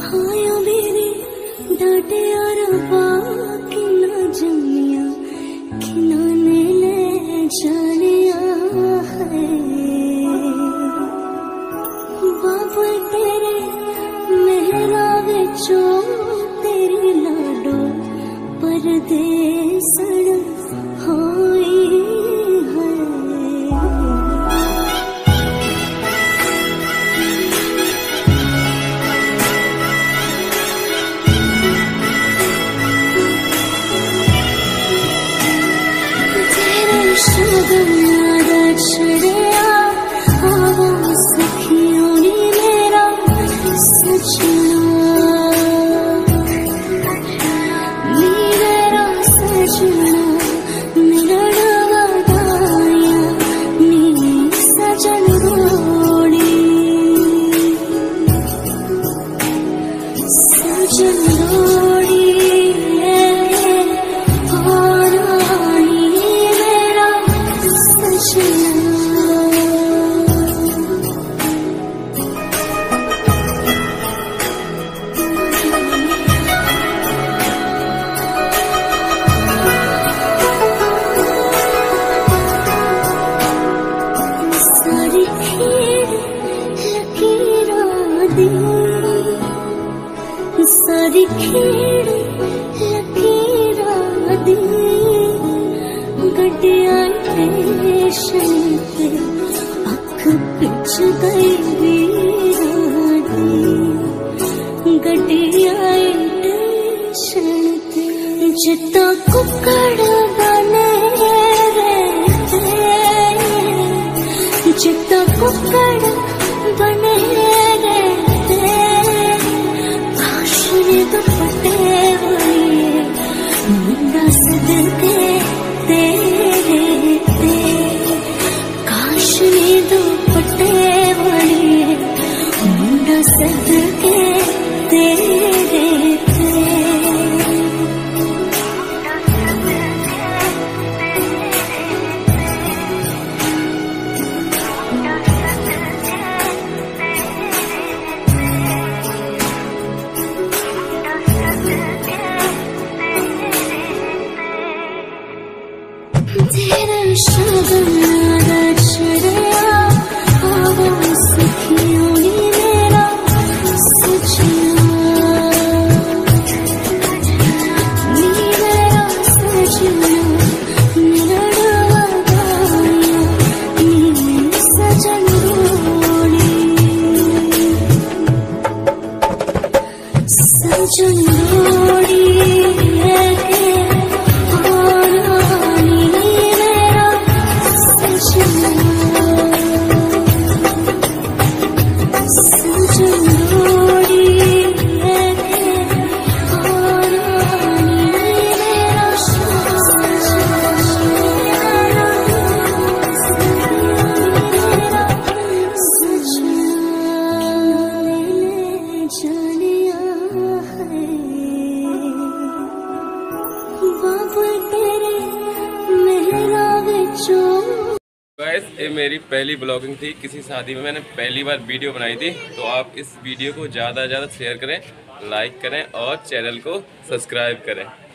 हायो मेरे डाटे और बाकी ना जमिया खिनाने ले जानिया है। बाबा तेरे मेहरा विचो तेरी लाडो परदेसण होई है। तेरे शगन याद छड़िया आवा सखियों ने मेरा सजना मेरा सजना मेरा डगाया नी सजन रोड़ी सजन रोड़ी सारी खेड़ लकीरा दी गड्डिया स्टेशन ते अख पिछ गई वीरा दी गड्डिया स्टेशन ते जिता कुकड़ बने रहते जिता कुकड़ बने दुपट्टे वाले मुंडा सदके तेरे ते काश ने दुपट्टे वाले मुंडा सदके तेरे ते। तेरा शगन याद छड़िया आवा सखियों ने मेरा सजना मेरा सजना मेरा डगाया नी सजन रोड़ी सजन रोड़ी गाइस ये मेरी पहली ब्लॉगिंग थी किसी शादी में, मैंने पहली बार वीडियो बनाई थी। तो आप इस वीडियो को ज़्यादा से ज़्यादा शेयर करें, लाइक करें और चैनल को सब्सक्राइब करें।